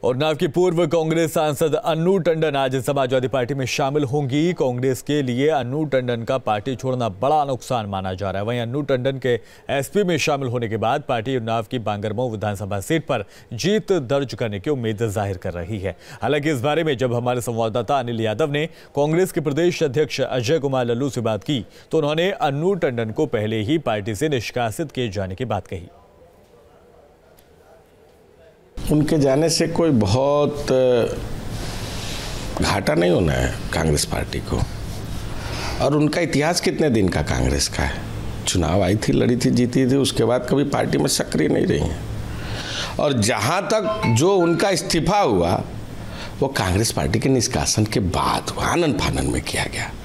उन्नाव की पूर्व कांग्रेस सांसद अन्नू टंडन आज समाजवादी पार्टी में शामिल होंगी। कांग्रेस के लिए अन्नू टंडन का पार्टी छोड़ना बड़ा नुकसान माना जा रहा है। वहीं अन्नू टंडन के एसपी में शामिल होने के बाद पार्टी उन्नाव की बांगरमऊ विधानसभा सीट पर जीत दर्ज करने की उम्मीद जाहिर कर रही है। हालांकि इस बारे में जब हमारे संवाददाता अनिल यादव ने कांग्रेस के प्रदेश अध्यक्ष अजय कुमार लल्लू से बात की तो उन्होंने अन्नू टंडन को पहले ही पार्टी से निष्कासित किए जाने की बात कही। उनके जाने से कोई बहुत घाटा नहीं होना है कांग्रेस पार्टी को। और उनका इतिहास कितने दिन का कांग्रेस का है। चुनाव आई थी, लड़ी थी, जीती थी, उसके बाद कभी पार्टी में सक्रिय नहीं रही हैं। और जहां तक जो उनका इस्तीफा हुआ वो कांग्रेस पार्टी के निष्कासन के बाद हुआ, आनन फानन में किया गया।